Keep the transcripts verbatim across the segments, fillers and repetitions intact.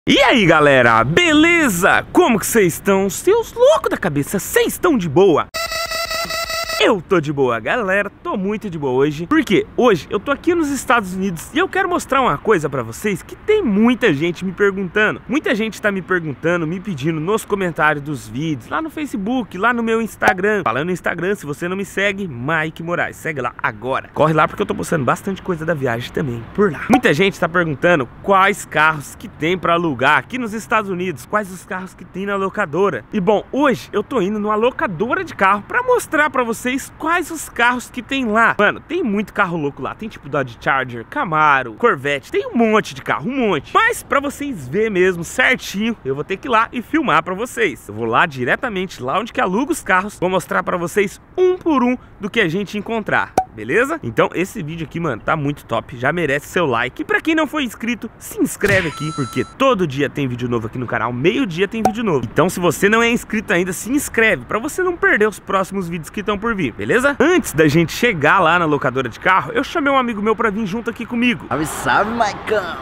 E aí galera, beleza? Como que vocês estão? Seus loucos da cabeça, vocês estão de boa? Eu tô de boa, galera, tô muito de boa hoje. Porque hoje eu tô aqui nos Estados Unidos e eu quero mostrar uma coisa pra vocês que tem muita gente me perguntando. Muita gente tá me perguntando, me pedindo nos comentários dos vídeos, lá no Facebook, lá no meu Instagram. Falando no Instagram, se você não me segue, Mike Moraes, segue lá agora. Corre lá porque eu tô postando bastante coisa da viagem também por lá. Muita gente tá perguntando quais carros que tem pra alugar aqui nos Estados Unidos, quais os carros que tem na locadora. E bom, hoje eu tô indo numa locadora de carro pra mostrar pra vocês quais os carros que tem lá. Mano, tem muito carro louco lá. Tem tipo Dodge Charger, Camaro, Corvette. Tem um monte de carro, um monte. Mas pra vocês verem mesmo certinho, eu vou ter que ir lá e filmar pra vocês. Eu vou lá diretamente, lá onde que aluga os carros. Vou mostrar pra vocês um por um do que a gente encontrar. Beleza? Então esse vídeo aqui, mano, tá muito top, já merece seu like. E pra quem não for inscrito, se inscreve aqui, porque todo dia tem vídeo novo aqui no canal, meio dia tem vídeo novo. Então se você não é inscrito ainda, se inscreve, pra você não perder os próximos vídeos que estão por vir, beleza? Antes da gente chegar lá na locadora de carro, eu chamei um amigo meu pra vir junto aqui comigo. Salve, salve, Maicão!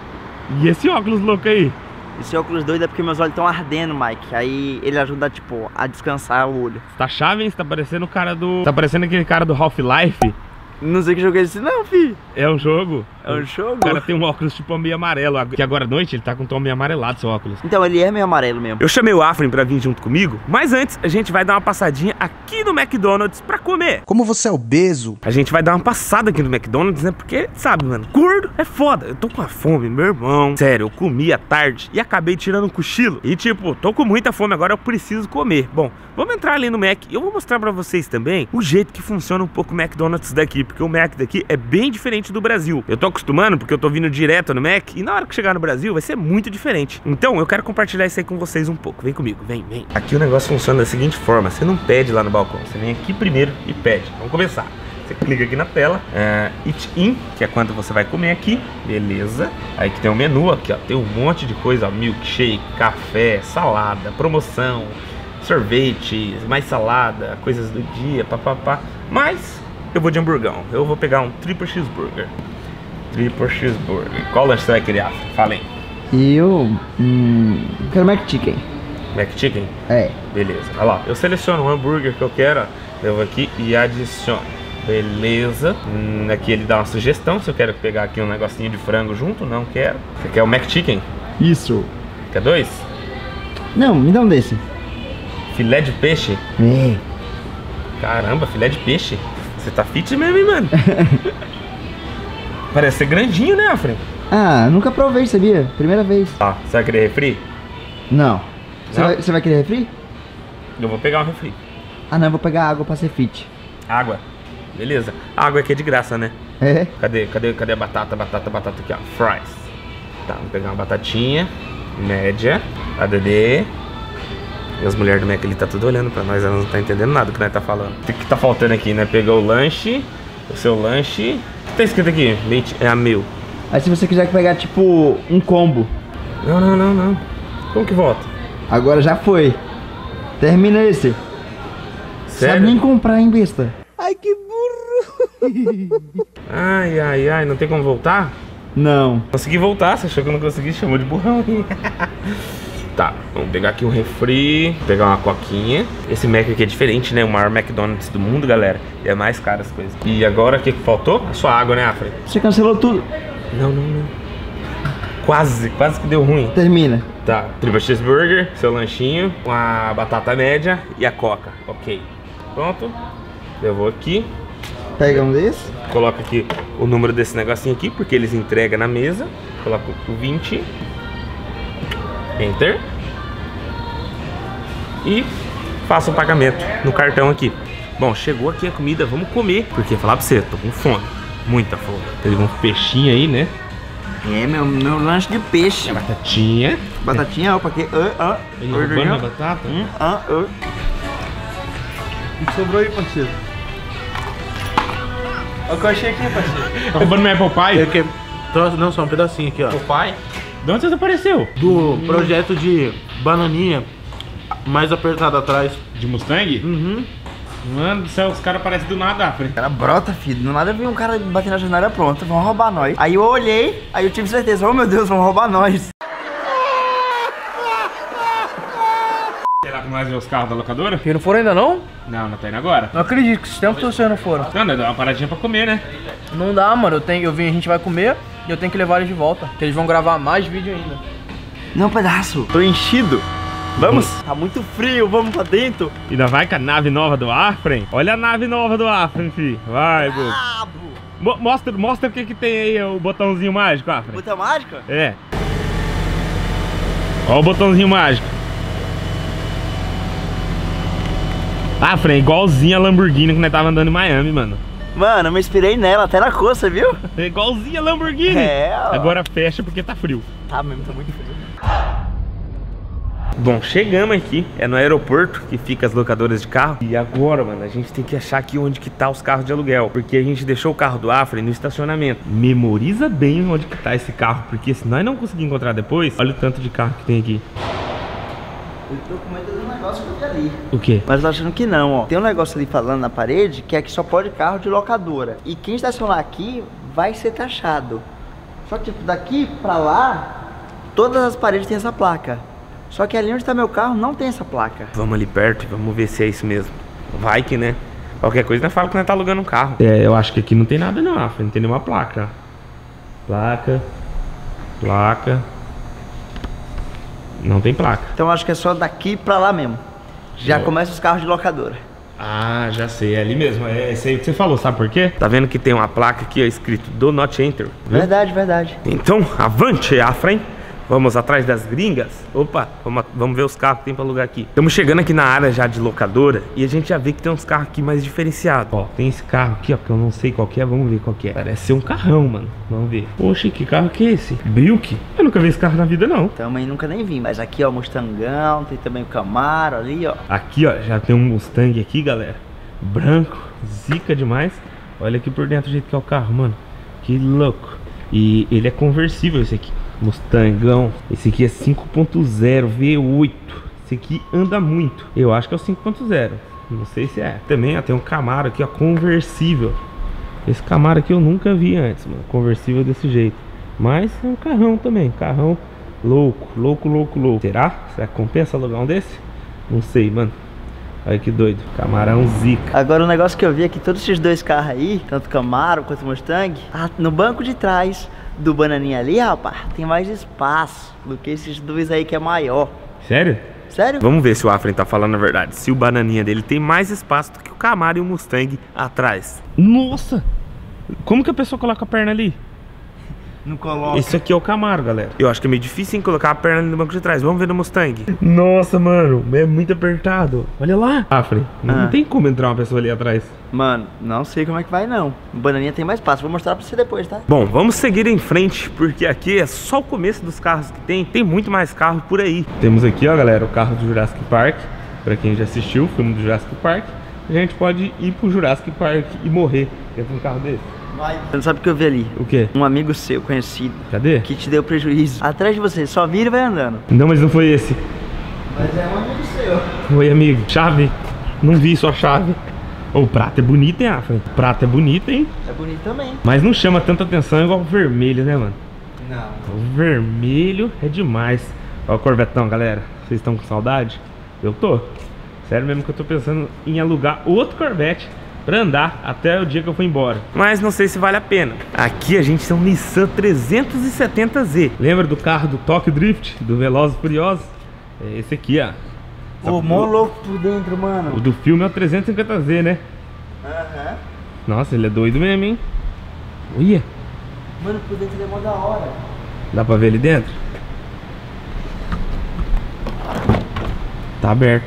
E esse óculos louco aí? Esse óculos doido é porque meus olhos estão ardendo, Mike. Aí ele ajuda, tipo, a descansar o olho. Tá chave, hein? Você tá parecendo o cara do... Tá parecendo aquele cara do Half-Life. Não sei que jogo é esse não, fi. É um jogo. É um jogo? O cara tem um óculos tipo meio amarelo. Que agora à noite ele tá com um tom meio amarelado, seu óculos. Então ele é meio amarelo mesmo. Eu chamei o Afrin pra vir junto comigo, mas antes a gente vai dar uma passadinha aqui no McDonald's pra comer. Como você é obeso? A gente vai dar uma passada aqui no McDonald's, né? Porque, sabe, mano, gordo é foda. Eu tô com a fome, meu irmão. Sério, eu comi à tarde e acabei tirando um cochilo. E tipo, tô com muita fome agora, eu preciso comer. Bom, vamos entrar ali no Mac. Eu vou mostrar pra vocês também o jeito que funciona um pouco o McDonald's daqui, porque o Mac daqui é bem diferente do Brasil. Eu tô acostumando porque eu tô vindo direto no Mac e na hora que chegar no Brasil vai ser muito diferente. Então eu quero compartilhar isso aí com vocês um pouco. Vem comigo, vem, vem. Aqui o negócio funciona da seguinte forma: você não pede lá no balcão, você vem aqui primeiro e pede. Vamos começar. Você clica aqui na tela, uh, Eat In, que é quanto você vai comer aqui, beleza. Aí que tem um menu aqui, ó, tem um monte de coisa, ó, milkshake, café, salada, promoção, sorvete, mais salada, coisas do dia, papapá. Mas eu vou de hamburgão, eu vou pegar um triple cheeseburger. Triple cheeseburger. Qual lanche você vai querer, Afra? Fala aí. Eu... Hum, quero McChicken. McChicken? É. Beleza. Olha lá, eu seleciono o hambúrguer que eu quero, ó, eu vou aqui e adiciono. Beleza. Hum, aqui ele dá uma sugestão, se eu quero pegar aqui um negocinho de frango junto, não quero. Você quer o McChicken? Isso. Quer dois? Não, me dá um desse. Filé de peixe? É. Caramba, filé de peixe. Você tá fit mesmo, hein, mano? Parece ser grandinho, né, Afrin? Ah, nunca provei, sabia? Primeira vez. Tá, você vai querer refri? Não. Você Não? vai, você vai querer refri? Eu vou pegar um refri. Ah não, eu vou pegar água pra ser fit. Água? Beleza. A água aqui é de graça, né? É? Cadê, cadê, cadê a batata, batata, batata aqui, ó? Fries. Tá, vamos pegar uma batatinha média, A D D. E as mulheres do Mac ali tá tudo olhando pra nós, elas não tá entendendo nada do que nós tá falando. O que tá faltando aqui, né? Pegou o lanche, o seu lanche. O que tá escrito aqui? Leite é a meu. Aí se você quiser pegar tipo um combo. Não, não, não, não. Como que volta? Agora já foi. Termina esse. Sério? Sabe nem comprar, hein, besta? Ai, que burro! Ai, ai, ai, não tem como voltar? Não. Consegui voltar, você achou que eu não consegui? Chamou de burrão. Tá, vamos pegar aqui um refri, pegar uma coquinha. Esse Mac aqui é diferente, né? O maior McDonald's do mundo, galera. E é mais caro as coisas. E agora o que que faltou? A sua água, né, Afra? Você cancelou tudo. Não, não, não. Quase, quase que deu ruim. Termina. Tá, triple cheeseburger, seu lanchinho, uma batata média e a coca. Ok. Pronto. Eu vou aqui. Pega um desse. Coloca aqui o número desse negocinho aqui, porque eles entregam na mesa. Coloca o vinte. Enter. E faço o pagamento no cartão aqui. Bom, chegou aqui a comida, vamos comer. Porque falar pra você, tô com fome. Muita fome. Teve um peixinho aí, né? É, meu, meu lanche de peixe. Batatinha. Batatinha, opa, aqui. Ah, ah. Ele roubando a batata? Hum, ah, ah. O que sobrou aí, parceiro? Olha o que eu achei aqui, parceiro. Tá roubando minha Apple Pie? É que... Trouxe, não, só um pedacinho aqui, ó. Apple Pie? De onde você apareceu? Do projeto de bananinha mais apertado atrás. De Mustang? Uhum. Mano do céu, os caras aparecem do nada, Afra. O cara brota, filho. Do nada eu vi um cara bater na janela pronta. Vão roubar nós. Aí eu olhei, aí eu tive certeza. Oh, meu Deus, vão roubar nós. lá com nós ver os carros da locadora? Que não foram ainda não? Não, não tá indo agora. Não acredito que esse tempo todo vocês não foram. Não, não, dá uma paradinha pra comer, né? Não dá, mano. Eu tenho, eu vim, a gente vai comer e eu tenho que levar eles de volta. Que eles vão gravar mais vídeo ainda. Não, pedaço. Tô enchido. Vamos? Tá muito frio, vamos pra dentro. Ainda vai com a nave nova do Afren. Olha a nave nova do Afren, fi. Vai, Bu. Ah, Mo mostra, mostra o que que tem aí, o botãozinho mágico, Afren. Botão mágico? É. Olha o botãozinho mágico. Afren, igualzinho a Lamborghini que nós tava andando em Miami, mano. Mano, eu me inspirei nela, até na coça, viu? É igualzinho a Lamborghini. É, ó. Agora fecha porque tá frio. Tá mesmo, tá muito frio. Bom, chegamos aqui, é no aeroporto que fica as locadoras de carro. E agora, mano, a gente tem que achar aqui onde que tá os carros de aluguel, porque a gente deixou o carro do Afren no estacionamento. Memoriza bem onde que tá esse carro, porque se nós não conseguir encontrar depois, olha o tanto de carro que tem aqui. Eu tô com medo do negócio que eu vi ali. O quê? Mas eu tô achando que não, ó. Tem um negócio ali falando na parede que é que só pode carro de locadora. E quem estacionar aqui vai ser taxado. Só que tipo, daqui pra lá, todas as paredes tem essa placa. Só que ali onde tá meu carro não tem essa placa. Vamos ali perto e vamos ver se é isso mesmo. Vai que, né? Qualquer coisa, nós fala que nós tá alugando um carro. É, eu acho que aqui não tem nada não, Afren. Não tem nenhuma placa. Placa. Placa. Não tem placa. Então eu acho que é só daqui pra lá mesmo. Já Não. começa os carros de locadora. Ah, já sei, é ali mesmo. É esse aí que você falou, sabe por quê? Tá vendo que tem uma placa aqui, ó, escrito Do Not Enter. Viu? Verdade, verdade. Então, avante, Afren. Vamos atrás das gringas. Opa, vamos, vamos ver os carros que tem pra alugar aqui. Estamos chegando aqui na área já de locadora e a gente já vê que tem uns carros aqui mais diferenciados. Ó, tem esse carro aqui, ó, que eu não sei qual que é. Vamos ver qual que é. Parece ser um carrão, mano. Vamos ver. Poxa, que carro que é esse? Buick? Eu nunca vi esse carro na vida, não. Também nunca nem vi. Mas aqui, ó, Mustangão. Tem também o Camaro ali, ó. Aqui, ó, já tem um Mustang aqui, galera. Branco, zica demais. Olha aqui por dentro o jeito que é o carro, mano. Que louco. E ele é conversível esse aqui. Mustangão. Esse aqui é cinco ponto zero V oito. Esse aqui anda muito. Eu acho que é o cinco ponto zero. Não sei se é. Também, ó, tem um Camaro aqui, ó, conversível. Esse Camaro aqui eu nunca vi antes, mano. Conversível desse jeito. Mas é um carrão também. Carrão louco, louco, louco, louco. Será? Será que compensa alugar um desse? Não sei, mano. Olha que doido. Camarão zica. Agora o negócio que eu vi é que todos esses dois carros aí, tanto Camaro quanto Mustang, ah, no banco de trás do Bananinha ali, rapaz, tem mais espaço do que esses dois aí que é maior. Sério? Sério? Vamos ver se o Afren tá falando a verdade. Se o Bananinha dele tem mais espaço do que o Camaro e o Mustang atrás. Nossa! Como que a pessoa coloca a perna ali? Não coloca. Esse aqui é o Camaro, galera. Eu acho que é meio difícil em colocar a perna ali no banco de trás. Vamos ver no Mustang. Nossa, mano, é muito apertado. Olha lá. Afren, não Ah. tem como entrar uma pessoa ali atrás. Mano, não sei como é que vai não. O Bananinha tem mais espaço, vou mostrar pra você depois, tá? Bom, vamos seguir em frente, porque aqui é só o começo dos carros que tem. Tem muito mais carro por aí. Temos aqui, ó, galera, o carro do Jurassic Park. Pra quem já assistiu o filme do Jurassic Park, a gente pode ir pro Jurassic Park e morrer dentro de um carro desse. Vai. Você não sabe o que eu vi ali? O quê? Um amigo seu, conhecido, Cadê? que te deu prejuízo. Atrás de você, só vira e vai andando. Não, mas não foi esse. Mas é um amigo seu. Oi, amigo. Chave. Não vi sua chave. O prato é bonito, hein, Afren? O prato é bonito, hein? É bonito também. Mas não chama tanta atenção igual o vermelho, né, mano? Não. O vermelho é demais. Ó o Corvetão, galera. Vocês estão com saudade? Eu tô. Sério mesmo que eu tô pensando em alugar outro Corvette pra andar até o dia que eu for embora. Mas não sei se vale a pena. Aqui a gente tem um Nissan trezentos e setenta Z. Lembra do carro do Tokyo Drift? Do Velozes e Furiosos? É esse aqui, ó. Ô, mó louco por dentro, mano. O do filme é o trezentos e cinquenta Z, né? Aham. Nossa, ele é doido mesmo, hein? Olha. Mano, por dentro ele é mó da hora. Dá pra ver ali dentro? Tá aberto.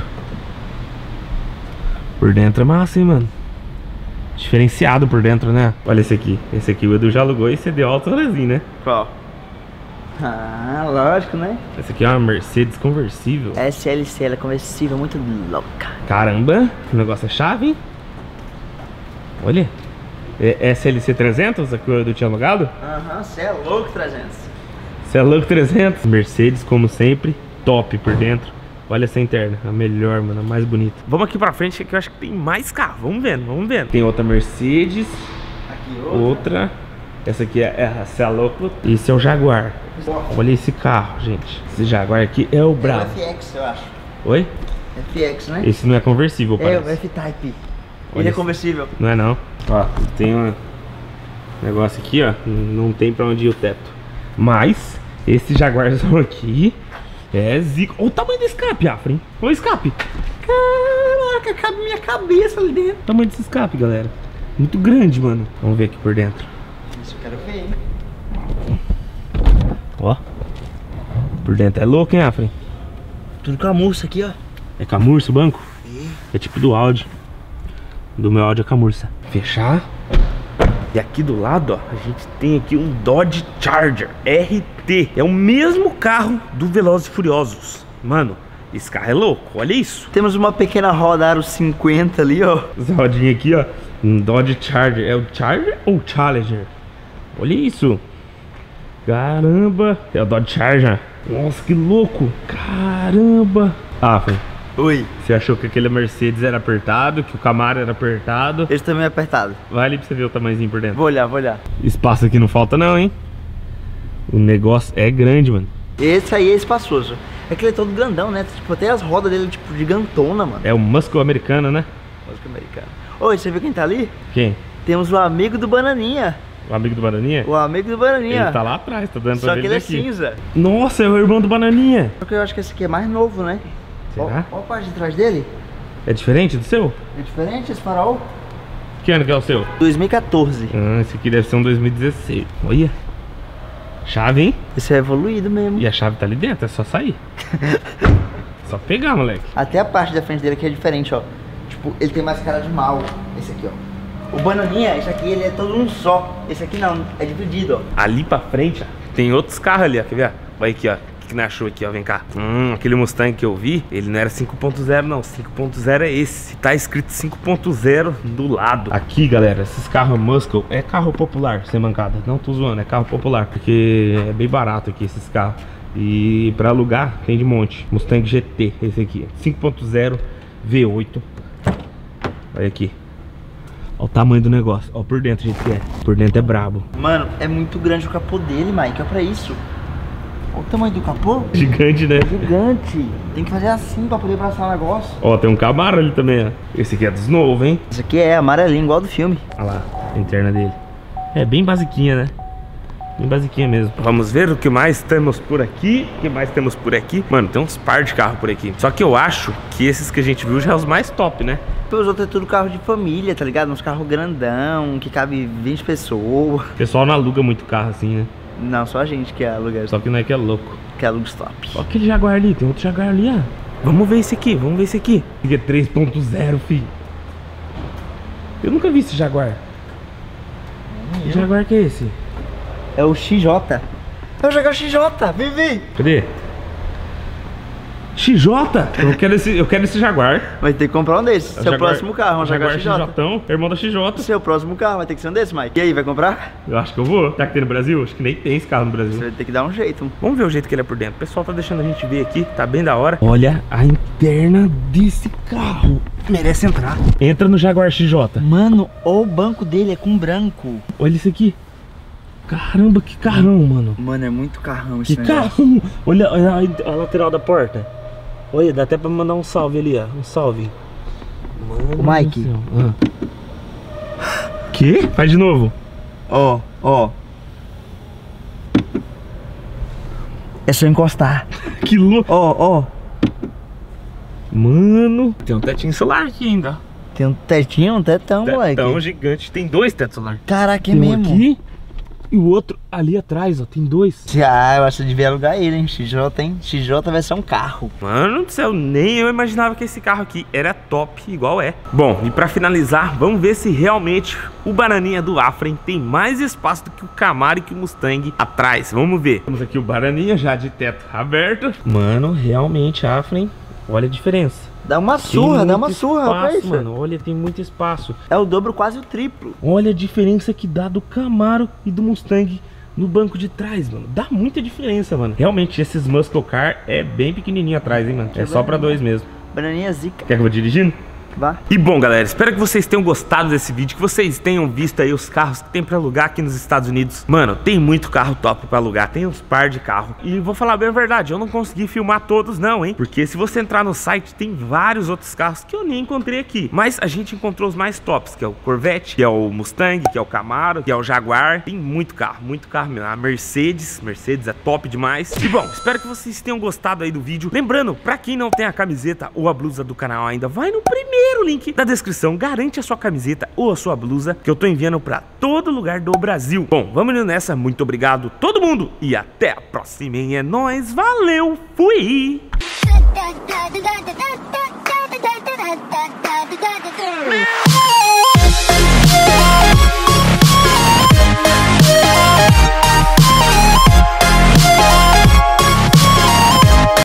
Por dentro é massa, hein, mano? Diferenciado por dentro, né? Olha esse aqui. Esse aqui o Edu já alugou e cedeu alto assim, né? Qual? Ah, lógico, né? Esse aqui é uma Mercedes conversível. S L C, ela é conversível, muito louca. Caramba, o negócio é chave, hein? Olha. É S L C trezentos, a que o Edu tinha alugado? Aham, você é louco, trezentos. Você é louco, trezentos. Mercedes, como sempre, top por dentro. Olha essa interna, a melhor, mano, a mais bonita. Vamos aqui pra frente que eu acho que tem mais carro. Vamos vendo, vamos vendo. Tem outra Mercedes. Aqui outra. Outra. Essa aqui é, é a Celoco. Esse é o Jaguar. Olha esse carro, gente. Esse Jaguar aqui é o brabo. F X, eu acho. Oi? F X, né? Esse não é conversível, É, o parece. F-Type. Olha Ele é esse. conversível. Não é não. Ó, tem um negócio aqui, ó. Não tem pra onde ir o teto. Mas, esse Jaguarzão aqui é zica. Olha o tamanho do escape, Afra, hein? Olha o escape. Caraca, cabe minha cabeça ali dentro. O tamanho desse escape, galera. Muito grande, mano. Vamos ver aqui por dentro. Isso eu quero ver, hein? Ó. Por dentro é louco, hein, Afra? Tudo com a mursa aqui, ó. É camurça o banco? É. É tipo do Audi. Do meu Audi é camurça. Fechar. E aqui do lado, ó, a gente tem aqui um Dodge Charger R T. É o mesmo carro do Velozes e Furiosos. Mano, esse carro é louco, olha isso. Temos uma pequena roda aro cinquenta ali, ó. Essa rodinha aqui, ó. Um Dodge Charger. É o Charger ou o Challenger? Olha isso. Caramba. É o Dodge Charger. Nossa, que louco. Caramba. Ah, foi. Oi. Você achou que aquele Mercedes era apertado, que o Camaro era apertado? Esse também é apertado. Vai ali pra você ver o tamanhozinho por dentro. Vou olhar, vou olhar. Espaço aqui não falta não, hein? O negócio é grande, mano. Esse aí é espaçoso. É que ele é todo grandão, né? Tipo, até as rodas dele, tipo, gigantona, mano. É o Muscle americano, né? Música americana. Oi, você viu quem tá ali? Quem? Temos o amigo do Bananinha. O amigo do Bananinha? O amigo do Bananinha. Ele tá lá atrás, tá dando pra Só ver que ele é daqui. cinza. Nossa, é o irmão do Bananinha. Só que eu acho que esse aqui é mais novo, né? Será? Olha a parte de trás dele. É diferente do seu? É diferente esse farol? Que ano que é o seu? dois mil e quatorze. Ah, esse aqui deve ser um dois mil e dezesseis. Olha. Chave, hein? Esse é evoluído mesmo. E a chave tá ali dentro, é só sair. Só pegar, moleque. Até a parte da frente dele aqui é diferente, ó. Tipo, ele tem mais cara de mal. Esse aqui, ó. O Bananinha, esse aqui, ele é todo um só. Esse aqui não, é dividido, ó. Ali pra frente, ó, tem outros carros ali, ó. Quer ver? Olha aqui, ó. O que que achou aqui, ó? Vem cá. Hum, aquele Mustang que eu vi, ele não era cinco ponto zero, não. cinco ponto zero é esse. Tá escrito cinco ponto zero do lado. Aqui, galera, esses carros Muscle é carro popular, sem mancada. Não tô zoando, é carro popular. Porque é bem barato aqui esses carros. E pra alugar, tem de monte. Mustang G T, esse aqui. cinco ponto zero V oito. Olha aqui. Olha o tamanho do negócio. Olha por dentro, gente, que é. Por dentro é brabo. Mano, é muito grande o capô dele, Mike. Olha pra isso. Olha o tamanho do capô. Gigante, né? Gigante. Tem que fazer assim pra poder abraçar o negócio. Ó, tem um Camaro ali também, ó. Esse aqui é dos novos, hein? Esse aqui é amarelinho, igual do filme. Olha lá, a interna dele. É bem basiquinha, né? Bem basiquinha mesmo. Vamos ver o que mais temos por aqui. O que mais temos por aqui? Mano, tem uns par de carro por aqui. Só que eu acho que esses que a gente viu já é os mais top, né? Os outros é tudo carro de família, tá ligado? Uns carros grandão, que cabe vinte pessoas. O pessoal não aluga muito carro assim, né? Não, só a gente que aluga, Só que não é que é louco. que aluga stop. Olha aquele Jaguar ali, tem outro Jaguar ali, ó. Vamos ver esse aqui, vamos ver esse aqui. Esse aqui é três ponto zero, filho. Eu nunca vi esse Jaguar. Que Jaguar que é esse? É o X J. É o Jaguar X J, vem, vem. Cadê? X J? Eu quero esse, eu quero esse Jaguar. Vai ter que comprar um desses. Seu Jaguar- próximo carro, um Jaguar, Jaguar X J. X J, irmão da X J. Seu próximo carro vai ter que ser um desses, Mike. E aí, vai comprar? Eu acho que eu vou. Será que tem no Brasil? Acho que nem tem esse carro no Você Brasil. vai ter que dar um jeito. Vamos ver o jeito que ele é por dentro. O pessoal tá deixando a gente ver aqui, tá bem da hora. Olha a interna desse carro. Merece entrar. Entra no Jaguar X J. Mano, o banco dele é com branco. Olha isso aqui. Caramba, que carrão, mano. Mano, é muito carrão esse Que negócio. carrão. Olha, olha a, a lateral da porta. Olha, dá até pra mandar um salve ali, ó. Um salve. Mano Ô, Mike. do céu. Ah. Que? Faz de novo. Ó, ó. É só encostar. Que louco. Ó, ó. Mano. Tem um tetinho solar aqui ainda. Tem um tetinho, um tetão, moleque. Tetão gigante. Tem dois tetos solar. Caraca, é Tem um mesmo. aqui e o outro ali atrás, ó. Tem dois. Ah, eu acho que devia alugar ele, hein? X J, hein? X J vai ser um carro. Mano do céu, nem eu imaginava que esse carro aqui era top, igual é. Bom, e pra finalizar, vamos ver se realmente o Bananinha do Afren tem mais espaço do que o Camaro e que o Mustang atrás. Vamos ver. Temos aqui o Bananinha já de teto aberto. Mano, realmente, Afren, olha a diferença. Dá uma Tem surra, dá muito uma surra, olha espaço, isso. mano. Olha, tem muito espaço. É o dobro, quase o triplo. Olha a diferença que dá do Camaro e do Mustang no banco de trás, mano. Dá muita diferença, mano. Realmente, esses Muscle Car é bem pequenininho atrás, hein, mano. É só pra dois mesmo. Bananinha zica. Quer que eu vou dirigindo? Vá. E bom, galera, espero que vocês tenham gostado desse vídeo, que vocês tenham visto aí os carros que tem pra alugar aqui nos Estados Unidos. Mano, tem muito carro top pra alugar, tem uns par de carro. E vou falar bem a verdade, eu não consegui filmar todos não, hein? Porque se você entrar no site, tem vários outros carros que eu nem encontrei aqui. Mas a gente encontrou os mais tops, que é o Corvette, que é o Mustang, que é o Camaro, que é o Jaguar. Tem muito carro, muito carro mesmo. A Mercedes, Mercedes é top demais. E bom, espero que vocês tenham gostado aí do vídeo. Lembrando, pra quem não tem a camiseta ou a blusa do canal ainda, vai no primeiro link da descrição, garante a sua camiseta ou a sua blusa, que eu tô enviando pra todo lugar do Brasil. Bom, vamos indo nessa, muito obrigado todo mundo e até a próxima, hein? É nóis, valeu, fui!